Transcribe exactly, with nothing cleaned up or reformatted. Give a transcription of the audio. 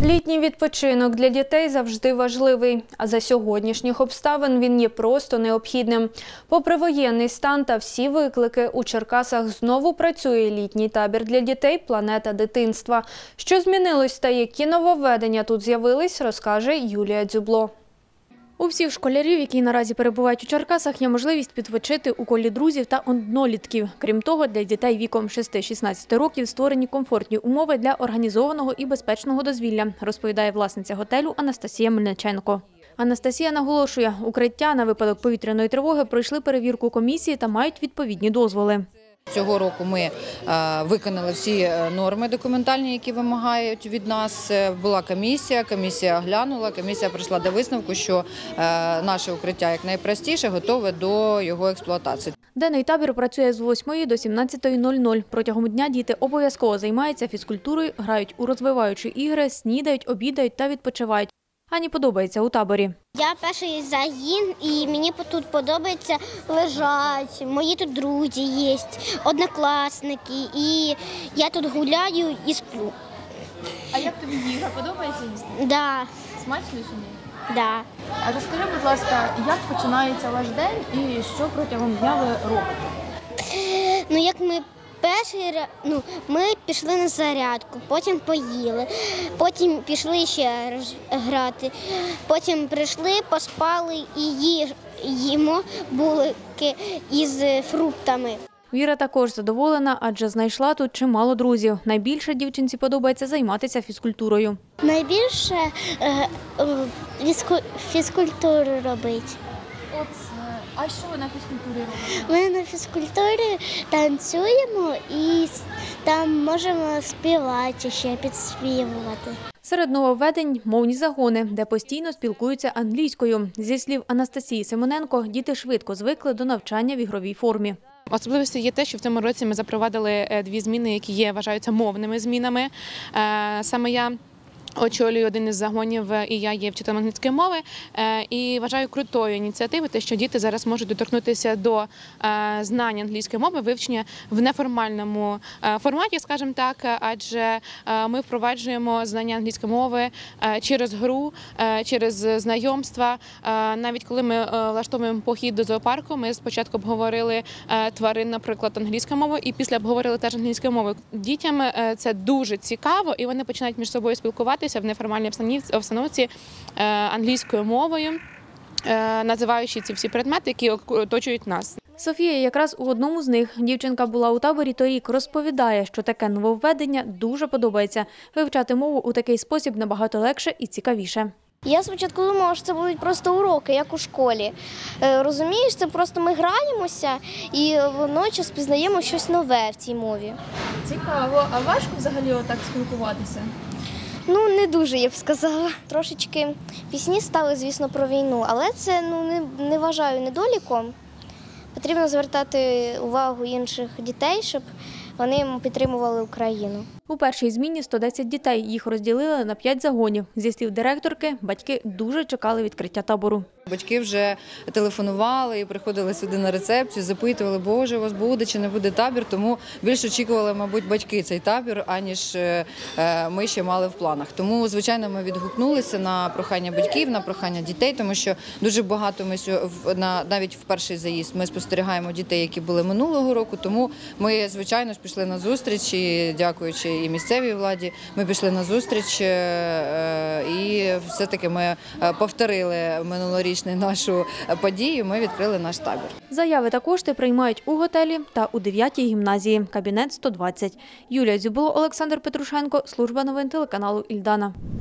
Літній відпочинок для дітей завжди важливий, а за сьогоднішніх обставин він є просто необхідним. Попри воєнний стан та всі виклики, у Черкасах знову працює літній табір для дітей «Планета дитинства». Що змінилось та які нововведення тут з'явились, розкаже Юлія Дзюбло. У всіх школярів, які наразі перебувають у Черкасах, є можливість відпочити у колі друзів та однолітків. Крім того, для дітей віком шести-шістнадцяти років створені комфортні умови для організованого і безпечного дозвілля, розповідає власниця готелю Анастасія Мельниченко. Анастасія наголошує, укриття на випадок повітряної тривоги пройшли перевірку комісії та мають відповідні дозволи. Цього року ми виконали всі норми документальні, які вимагають від нас. Була комісія, комісія оглянула, комісія прийшла до висновку, що наше укриття якнайпростіше готове до його експлуатації. Денний табір працює з восьмої до сімнадцятої нуль-нуль. Протягом дня діти обов'язково займаються фізкультурою, грають у розвиваючі ігри, снідають, обідають та відпочивають. Ані подобається у таборі. Я перший загін, і мені тут подобається лежати. Мої тут друзі є, однокласники, і я тут гуляю і сплю. А як тобі їжа? Подобається їсти? Так. Да. Смачно чи ні? Так. Да. А розкажи, будь ласка, як починається ваш день і що протягом дня ви робите? Ну, як ми Перший, ну, ми пішли на зарядку, потім поїли, потім пішли ще грати, потім прийшли, поспали і їмо булки із фруктами. Віра також задоволена, адже знайшла тут чимало друзів. Найбільше дівчинці подобається займатися фізкультурою. Найбільше е, е, фізкультуру робити. От, а що ви на фізкультурі робите? Ми на фізкультурі танцюємо і там можемо співати, ще підспівувати. Серед нововведень – мовні загони, де постійно спілкуються англійською. Зі слів Анастасії Симоненко, діти швидко звикли до навчання в ігровій формі. Особливістю є те, що в цьому році ми запровадили дві зміни, які є, вважаються мовними змінами. Саме я очолюю один із загонів, і я є вчителем англійської мови. І вважаю крутою ініціативою те, що діти зараз можуть доторкнутися до знання англійської мови, вивчення в неформальному форматі, скажімо так, адже ми впроваджуємо знання англійської мови через гру, через знайомства. Навіть коли ми влаштовуємо похід до зоопарку, ми спочатку обговорили тварин, наприклад, англійською мовою, і після обговорили теж англійською мовою. Дітям це дуже цікаво, і вони починають між собою спілкуватися в неформальній обстановці англійською мовою, називаючи ці всі предмети, які оточують нас. Софія якраз у одному з них. Дівчинка була у таборі торік, розповідає, що таке нововведення дуже подобається. Вивчати мову у такий спосіб набагато легше і цікавіше. Я спочатку думала, що це будуть просто уроки, як у школі. Розумієш, це просто ми граємося і водночас пізнаємо щось нове в цій мові. Цікаво. А важко взагалі отак спілкуватися? Ну, не дуже, я б сказала. Трошечки пісні стали, звісно, про війну, але це ну, не, не вважаю недоліком. Потрібно звертати увагу інших дітей, щоб вони підтримували Україну. У першій зміні сто десять дітей. Їх розділили на п'ять загонів. Зі слів директорки, батьки дуже чекали відкриття табору. Батьки вже телефонували і приходили сюди на рецепцію, запитували, боже, у вас буде чи не буде табір, тому більше очікували, мабуть, батьки цей табір, аніж ми ще мали в планах. Тому, звичайно, ми відгукнулися на прохання батьків, на прохання дітей, тому що дуже багато ми навіть в перший заїзд ми спостерігаємо дітей, які були минулого року, тому ми, звичайно, ж пішли на зустріч і, дякуючи і місцевій владі, ми пішли на зустріч і все-таки ми повторили минулорічну нашу подію, ми відкрили наш табір. Заяви та кошти приймають у готелі та у дев'ятій гімназії, кабінет сто двадцять. Юлія Дзюбло, Олександр Петрушенко, служба новин телеканалу «Ільдана».